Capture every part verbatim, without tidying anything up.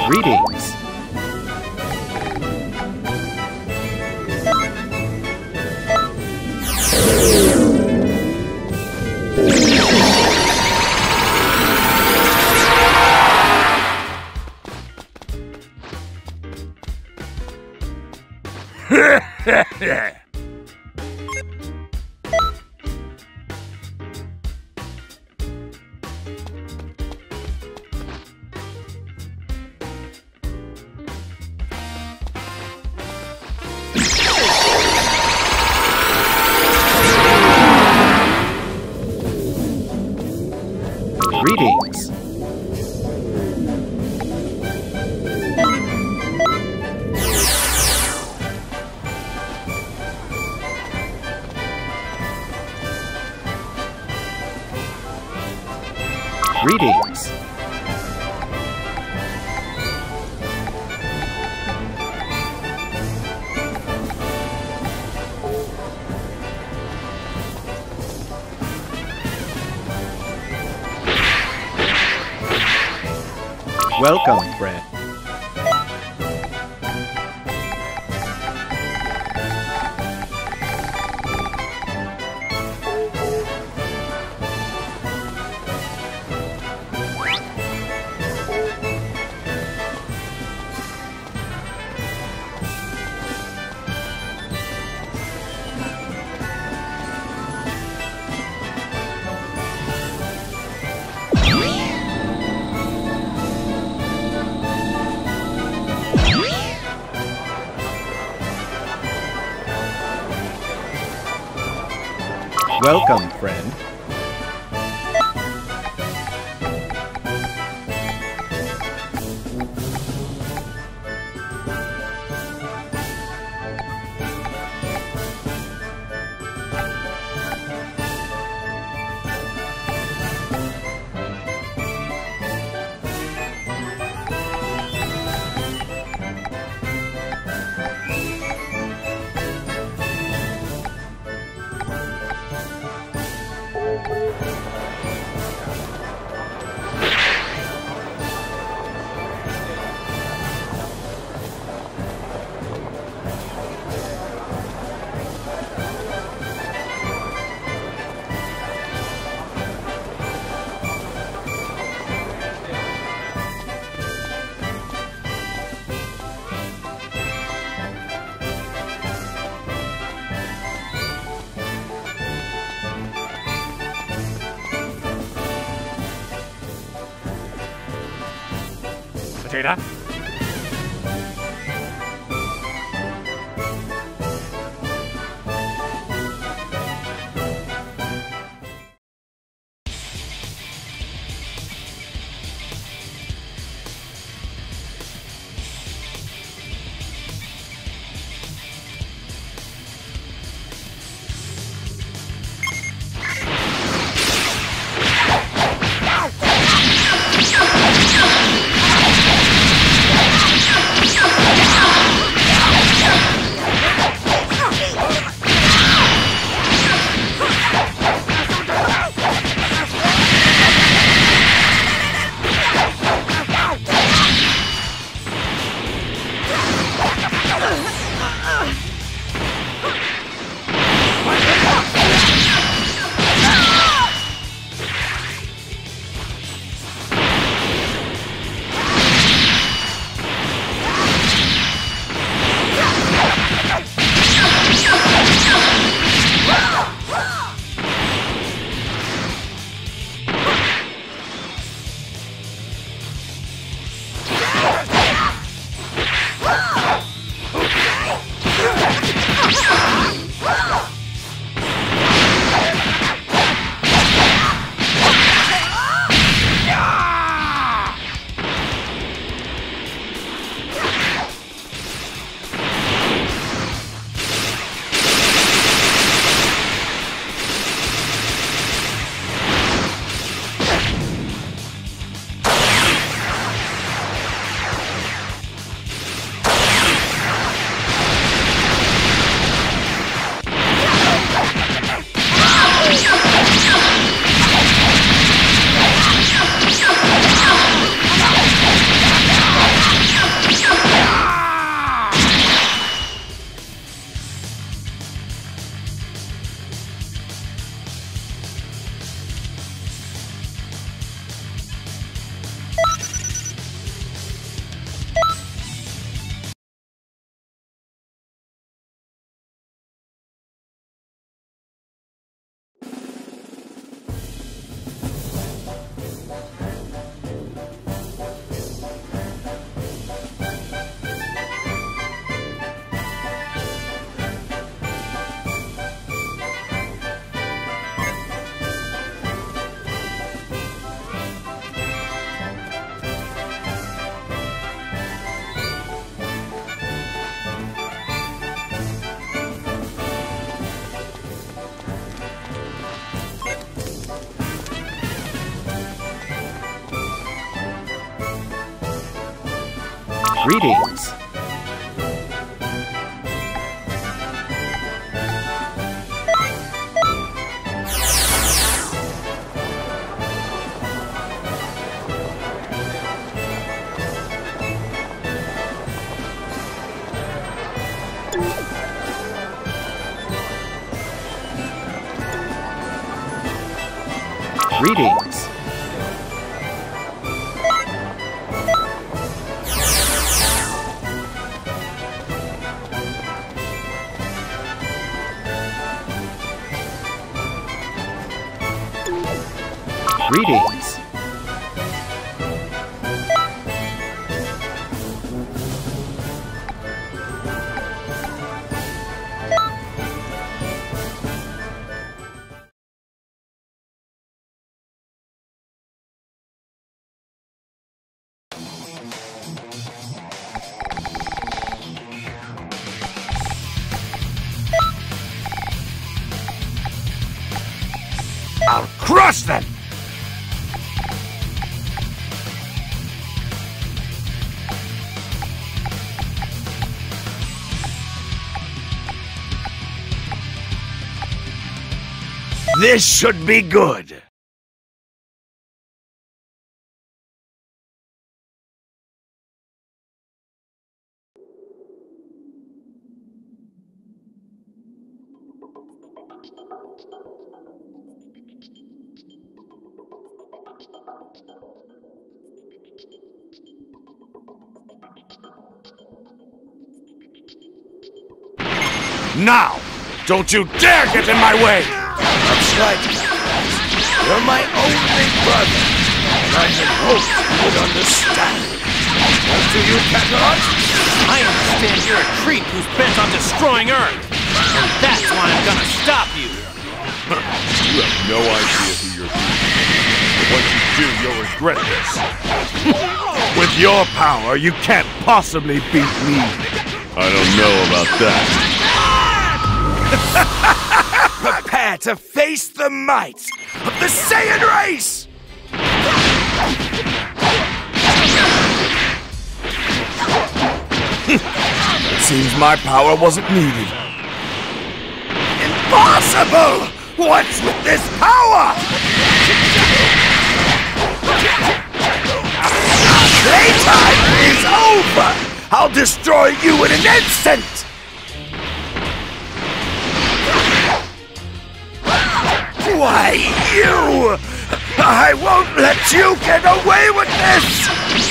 Greetings. Greetings. Greetings. Welcome, friend. Welcome, friend. Potato. Greetings. Greetings. Greetings. I'll crush them! This should be good! Now! Don't you dare get in my way! That's right. You're my only brother, and I had hoped you would understand. What do you, Kakarot? I understand you're a creep who's bent on destroying Earth, and that's why I'm gonna stop you. You have no idea who you're being. Once you do, you'll regret this. With your power, you can't possibly beat me. I don't know about that. Prepare to face the might of the Saiyan race! It seems my power wasn't needed. Impossible! What's with this power? Playtime is over! I'll destroy you in an instant! Why, you! I won't let you get away with this!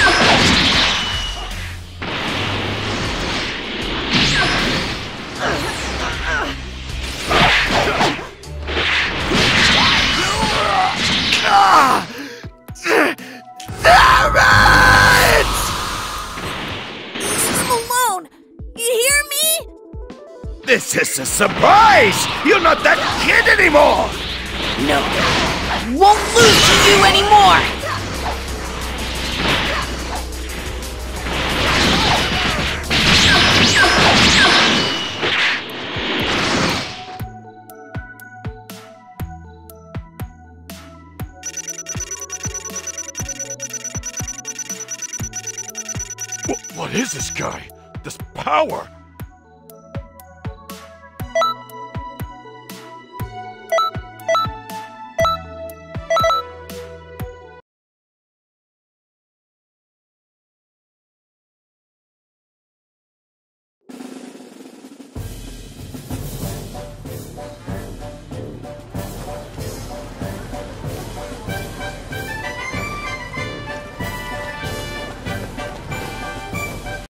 Ah! Damn it! Leave him alone! You hear me? This is a surprise! You're not that kid anymore! No, won't lose to you anymore! What is this guy? This power?